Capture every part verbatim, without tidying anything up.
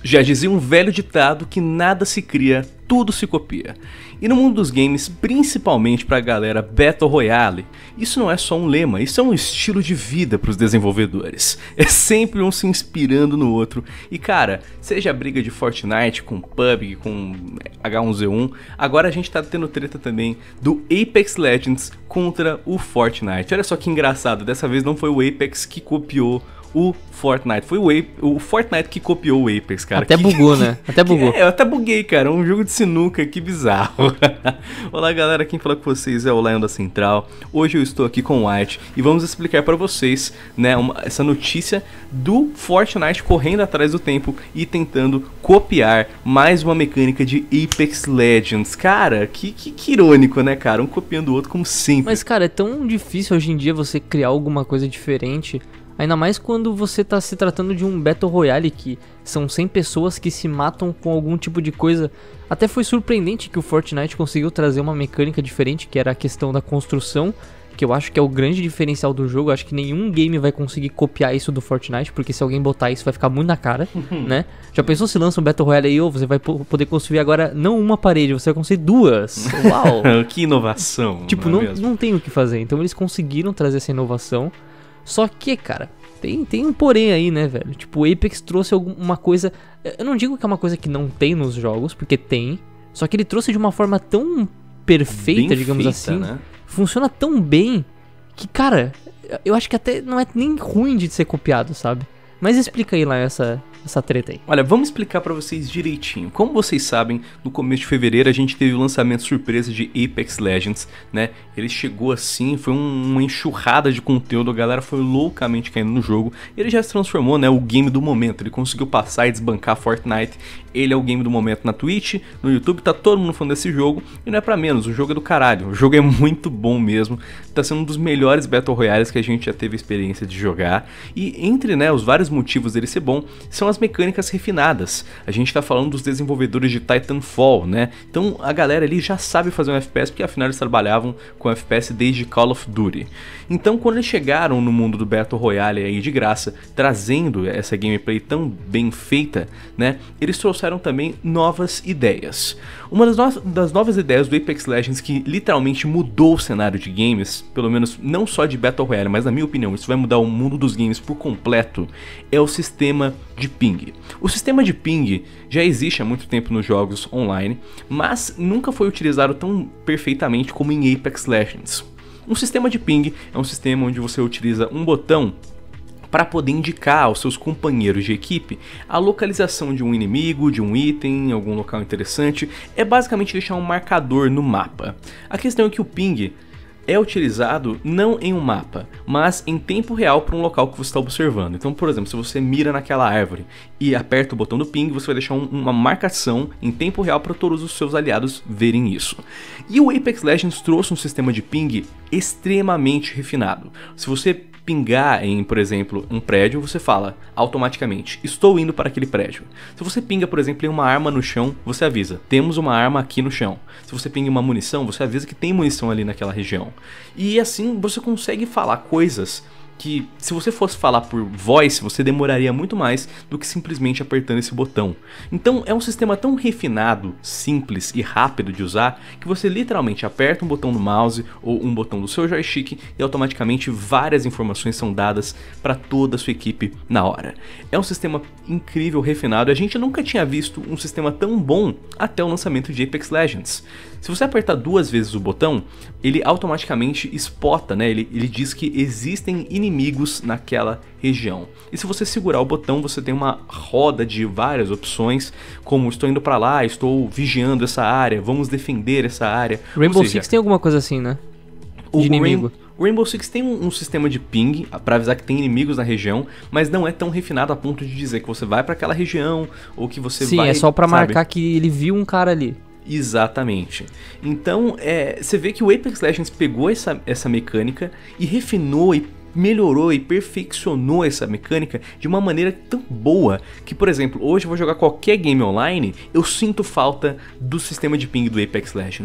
Já dizia um velho ditado que nada se cria, tudo se copia. E no mundo dos games, principalmente pra galera Battle Royale, isso não é só um lema, isso é um estilo de vida pros desenvolvedores. É sempre um se inspirando no outro. E cara, seja a briga de Fortnite com P U B G, com H um Z um, agora a gente tá tendo treta também do Apex Legends contra o Fortnite. Olha só que engraçado, dessa vez não foi o Apex que copiou o Fortnite, foi o, Ape, o Fortnite que copiou o Apex, cara. Até que, bugou, né? Até bugou. É, eu até buguei, cara. Um jogo de sinuca, que bizarro. Olá, galera. Quem fala com vocês é o Lion da Central. Hoje eu estou aqui com o White e vamos explicar para vocês, né, uma, essa notícia do Fortnite correndo atrás do tempo e tentando copiar mais uma mecânica de Apex Legends. Cara, que, que, que irônico, né, cara? Um copiando o outro como sempre. Mas, cara, é tão difícil hoje em dia você criar alguma coisa diferente. Ainda mais quando você tá se tratando de um Battle Royale que são cem pessoas que se matam com algum tipo de coisa. Até foi surpreendente que o Fortnite conseguiu trazer uma mecânica diferente, que era a questão da construção, que eu acho que é o grande diferencial do jogo. Eu acho que nenhum game vai conseguir copiar isso do Fortnite, porque se alguém botar isso vai ficar muito na cara, né? Já pensou se lança um Battle Royale aí, ou você vai poder construir agora não uma parede, você vai construir duas. Uau! Que inovação! Tipo, não, não, não tem o que fazer. Então eles conseguiram trazer essa inovação. Só que, cara, tem, tem um porém aí, né, velho? Tipo, o Apex trouxe alguma coisa... Eu não digo que é uma coisa que não tem nos jogos, porque tem. Só que ele trouxe de uma forma tão perfeita, bem digamos feita, assim. Né? Funciona tão bem que, cara, eu acho que até não é nem ruim de ser copiado, sabe? Mas explica aí lá essa... essa treta aí. Olha, vamos explicar pra vocês direitinho. Como vocês sabem, no começo de fevereiro a gente teve o lançamento surpresa de Apex Legends, né? Ele chegou assim, foi um, uma enxurrada de conteúdo, a galera foi loucamente caindo no jogo. Ele já se transformou, né, o game do momento, ele conseguiu passar e desbancar Fortnite. Ele é o game do momento na Twitch, no YouTube, tá todo mundo falando desse jogo. E não é pra menos, o jogo é do caralho, o jogo é muito bom mesmo. Tá sendo um dos melhores Battle Royales que a gente já teve a experiência de jogar. E entre, né, os vários motivos dele ser bom, são as mecânicas refinadas. A gente tá falando dos desenvolvedores de Titanfall, né? Então a galera ali já sabe fazer um F P S, porque afinal eles trabalhavam com F P S desde Call of Duty. Então quando eles chegaram no mundo do Battle Royale aí de graça, trazendo essa gameplay tão bem feita, né? Eles trouxeram também novas ideias. Uma das, no das novas ideias do Apex Legends que literalmente mudou o cenário de games, pelo menos não só de Battle Royale, mas na minha opinião isso vai mudar o mundo dos games por completo, é o sistema de ping. O sistema de ping já existe há muito tempo nos jogos online, mas nunca foi utilizado tão perfeitamente como em Apex Legends. Um sistema de ping é um sistema onde você utiliza um botão para poder indicar aos seus companheiros de equipe a localização de um inimigo, de um item, em algum local interessante. É basicamente deixar um marcador no mapa. A questão é que o ping é utilizado não em um mapa, mas em tempo real para um local que você está observando. Então, por exemplo, se você mira naquela árvore e aperta o botão do ping, você vai deixar um, uma marcação em tempo real para todos os seus aliados verem isso. E o Apex Legends trouxe um sistema de ping extremamente refinado. Se você pingar em, por exemplo, um prédio, você fala automaticamente, estou indo para aquele prédio. Se você pinga, por exemplo, em uma arma no chão, você avisa, temos uma arma aqui no chão. Se você pinga uma munição, você avisa que tem munição ali naquela região. E assim você consegue falar coisas que, se você fosse falar por voice, você demoraria muito mais do que simplesmente apertando esse botão. Então é um sistema tão refinado, simples e rápido de usar, que você literalmente aperta um botão do mouse ou um botão do seu joystick e automaticamente várias informações são dadas para toda a sua equipe na hora. É um sistema incrível, refinado, e a gente nunca tinha visto um sistema tão bom até o lançamento de Apex Legends. Se você apertar duas vezes o botão, ele automaticamente spota, né? Ele, ele diz que existem inimigos naquela região. E se você segurar o botão, você tem uma roda de várias opções, como estou indo para lá, estou vigiando essa área, vamos defender essa área. Rainbow seja, Six tem alguma coisa assim, né? De o inimigo. O Rainbow Six tem um, um sistema de ping para avisar que tem inimigos na região, mas não é tão refinado a ponto de dizer que você vai para aquela região ou que você Sim, vai... Sim, é só para sabe? marcar que ele viu um cara ali. Exatamente. Então, é, você vê que o Apex Legends pegou essa, essa mecânica e refinou e melhorou e perfeccionou essa mecânica de uma maneira tão boa que, por exemplo, hoje eu vou jogar qualquer game online, eu sinto falta do sistema de ping do Apex Legends.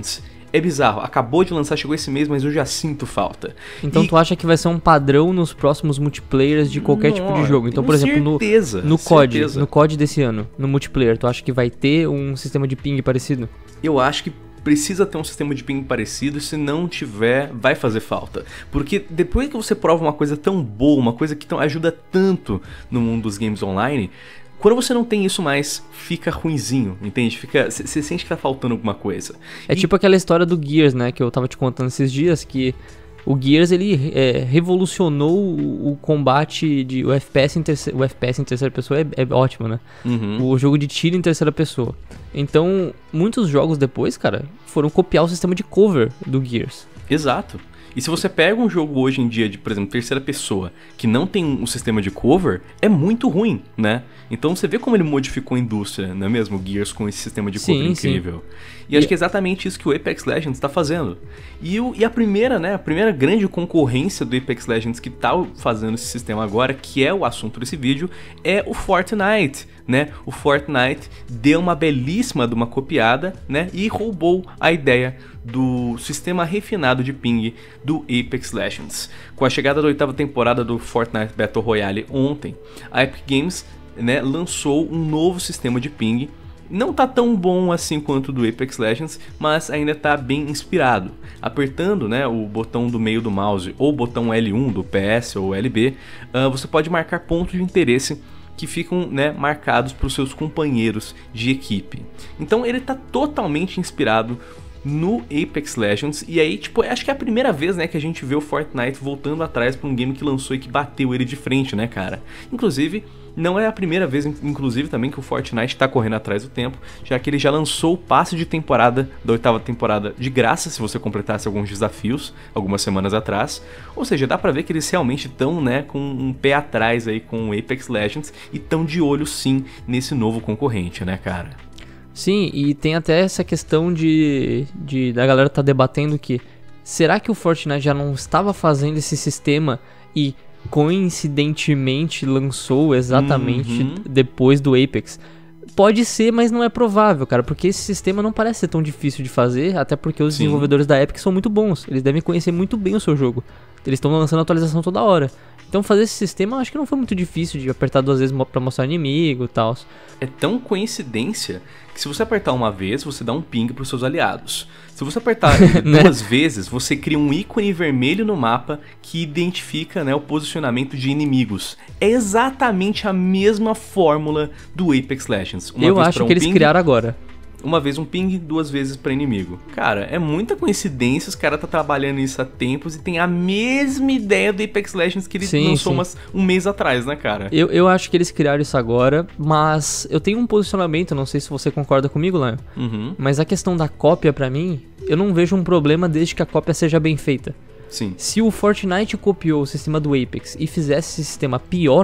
é bizarro. Acabou de lançar, chegou esse mês, mas eu já sinto falta. Então e... tu acha que vai ser um padrão nos próximos multiplayers de qualquer Não, tipo de jogo? Então, por exemplo, certeza, no, no C O D, certeza. no C O D desse ano, no multiplayer, tu acha que vai ter um sistema de ping parecido? Eu acho que precisa ter um sistema de ping parecido, e se não tiver, vai fazer falta. Porque depois que você prova uma coisa tão boa, uma coisa que tão, ajuda tanto no mundo dos games online, quando você não tem isso mais, fica ruinzinho, entende? Fica, você sente que tá faltando alguma coisa. É e... tipo aquela história do Gears, né, que eu tava te contando esses dias, que o Gears, ele é, revolucionou o, o combate, de, o, F P S em terceira, o F P S em terceira pessoa é, é ótimo, né? Uhum. O jogo de tiro em terceira pessoa. Então, muitos jogos depois, cara, foram copiar o sistema de cover do Gears. Exato. E se você pega um jogo hoje em dia de, por exemplo, terceira pessoa, que não tem um sistema de cover, é muito ruim, né? Então você vê como ele modificou a indústria, não é mesmo? O Gears com esse sistema de cover sim, incrível. Sim. E acho que é exatamente isso que o Apex Legends está fazendo. E, o, e a primeira, né, a primeira grande concorrência do Apex Legends que tá fazendo esse sistema agora, que é o assunto desse vídeo, é o Fortnite, né? O Fortnite deu uma belíssima de uma copiada, né? E roubou a ideia do sistema refinado de ping do Apex Legends. Com a chegada da oitava temporada do Fortnite Battle Royale ontem, a Epic Games, né, lançou um novo sistema de ping. Não tá tão bom assim quanto o do Apex Legends, mas ainda tá bem inspirado. Apertando, né, o botão do meio do mouse ou o botão L um do P S ou L B, uh, você pode marcar pontos de interesse que ficam, né, marcados para os seus companheiros de equipe. Então ele tá totalmente inspirado no Apex Legends, e aí, tipo, acho que é a primeira vez, né, que a gente vê o Fortnite voltando atrás para um game que lançou e que bateu ele de frente, né, cara? Inclusive, não é a primeira vez, inclusive, também que o Fortnite tá correndo atrás do tempo, já que ele já lançou o passe de temporada da oitava temporada de graça, se você completasse alguns desafios, algumas semanas atrás. Ou seja, dá pra ver que eles realmente estão, né, com um pé atrás aí com o Apex Legends e estão de olho, sim, nesse novo concorrente, né, cara? Sim, e tem até essa questão de, de da galera tá debatendo que será que o Fortnite já não estava fazendo esse sistema e coincidentemente lançou exatamente uhum. depois do Apex? Pode ser, mas não é provável, cara, porque esse sistema não parece ser tão difícil de fazer, até porque os Sim. desenvolvedores da Epic são muito bons, eles devem conhecer muito bem o seu jogo, eles estão lançando atualização toda hora. Então fazer esse sistema eu acho que não foi muito difícil de apertar duas vezes pra mostrar inimigo e tal. É tão coincidência que se você apertar uma vez, você dá um ping pros seus aliados. Se você apertar né? duas vezes, você cria um ícone vermelho no mapa que identifica, né, o posicionamento de inimigos. É exatamente a mesma fórmula do Apex Legends. Uma eu vez acho pra um que eles ping, criaram agora. Uma vez um ping, duas vezes para inimigo. Cara, é muita coincidência, os caras tá trabalhando isso há tempos e tem a mesma ideia do Apex Legends que ele sim, lançou sim. Umas, um mês atrás, né, cara? Eu, eu acho que eles criaram isso agora, mas eu tenho um posicionamento, não sei se você concorda comigo, Lion, uhum. mas a questão da cópia pra mim, eu não vejo um problema desde que a cópia seja bem feita. Sim. Se o Fortnite copiou o sistema do Apex e fizesse esse sistema pior,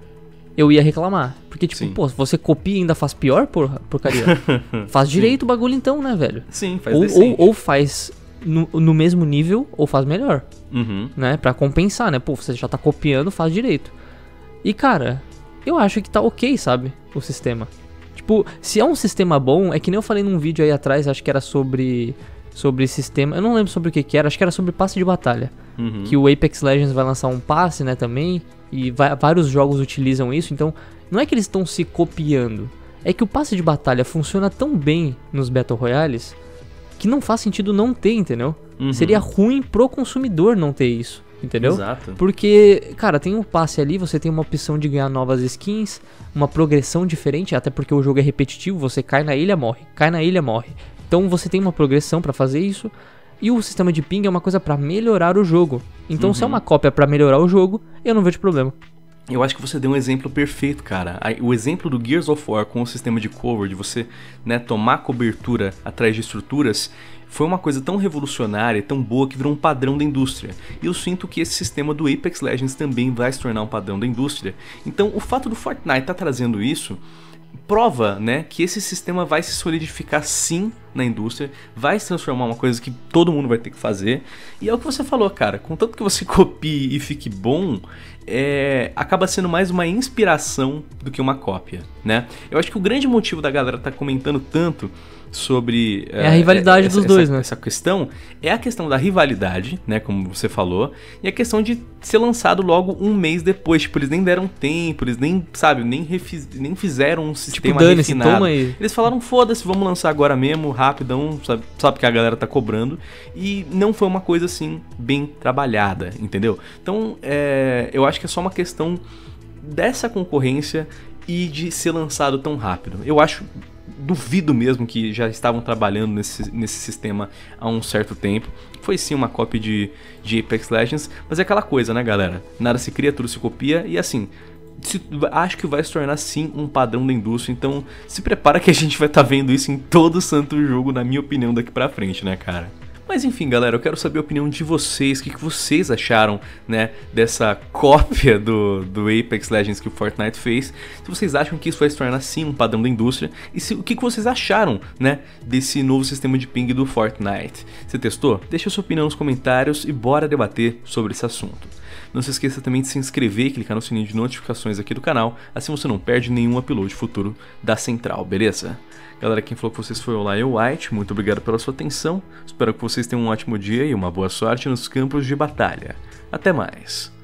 eu ia reclamar. Porque, tipo, Sim. pô, se você copia e ainda faz pior, porra, porcaria. Faz direito o bagulho então, né, velho? Sim, faz ou, decente. ou, ou faz no, no mesmo nível, ou faz melhor. Uhum. Né? Pra compensar, né? Pô, você já tá copiando, faz direito. E, cara, eu acho que tá ok, sabe? O sistema. Tipo, se é um sistema bom, é que nem eu falei num vídeo aí atrás, acho que era sobre... Sobre sistema, eu não lembro sobre o que que era, acho que era sobre passe de batalha. Uhum. Que o Apex Legends vai lançar um passe, né, também. E vai, vários jogos utilizam isso, então não é que eles estão se copiando. É que o passe de batalha funciona tão bem nos Battle Royales que não faz sentido não ter, entendeu? Uhum. Seria ruim pro consumidor não ter isso, entendeu? Exato. Porque, cara, tem um passe ali, você tem uma opção de ganhar novas skins, uma progressão diferente, até porque o jogo é repetitivo, você cai na ilha, morre, cai na ilha, morre. Então você tem uma progressão pra fazer isso. E o sistema de ping é uma coisa pra melhorar o jogo. Então uhum. se é uma cópia pra melhorar o jogo, eu não vejo problema. Eu acho que você deu um exemplo perfeito, cara. O exemplo do Gears of War com o sistema de cover, de você, né, tomar cobertura atrás de estruturas, foi uma coisa tão revolucionária, tão boa, que virou um padrão da indústria. E eu sinto que esse sistema do Apex Legends também vai se tornar um padrão da indústria. Então o fato do Fortnite estar trazendo isso prova, né, que esse sistema vai se solidificar sim na indústria, vai se transformar em uma coisa que todo mundo vai ter que fazer. E é o que você falou, cara, contanto que você copie e fique bom, é, acaba sendo mais uma inspiração do que uma cópia, né? Eu acho que o grande motivo da galera tá comentando tanto sobre é a rivalidade essa, dos essa, dois, né? Essa questão é a questão da rivalidade, né, como você falou, e a questão de ser lançado logo um mês depois. Tipo, eles nem deram tempo, eles nem, sabe, nem, refiz, nem fizeram um sistema tipo, refinado. Toma aí. Eles falaram, foda-se, vamos lançar agora mesmo, rapidão, sabe, sabe que a galera tá cobrando, e não foi uma coisa assim bem trabalhada, entendeu? Então, é, eu acho que é só uma questão dessa concorrência e de ser lançado tão rápido. Eu acho duvido mesmo que já estavam trabalhando nesse, nesse sistema há um certo tempo. Foi sim uma cópia de, de Apex Legends, mas é aquela coisa, né, galera? Nada se cria, tudo se copia, e assim, se, acho que vai se tornar sim um padrão da indústria, então se prepara que a gente vai estar tá vendo isso em todo santo jogo, na minha opinião, daqui pra frente, né, cara? Mas enfim, galera, eu quero saber a opinião de vocês, o que, que vocês acharam, né, dessa cópia do, do Apex Legends que o Fortnite fez. Se vocês acham que isso vai se tornar sim um padrão da indústria, e se, o que, que vocês acharam, né, desse novo sistema de ping do Fortnite. Você testou? Deixa a sua opinião nos comentários e bora debater sobre esse assunto. Não se esqueça também de se inscrever e clicar no sininho de notificações aqui do canal, assim você não perde nenhum upload futuro da Central, beleza? Galera, quem falou com vocês foi o Lion White, muito obrigado pela sua atenção, espero que vocês tenham um ótimo dia e uma boa sorte nos campos de batalha. Até mais!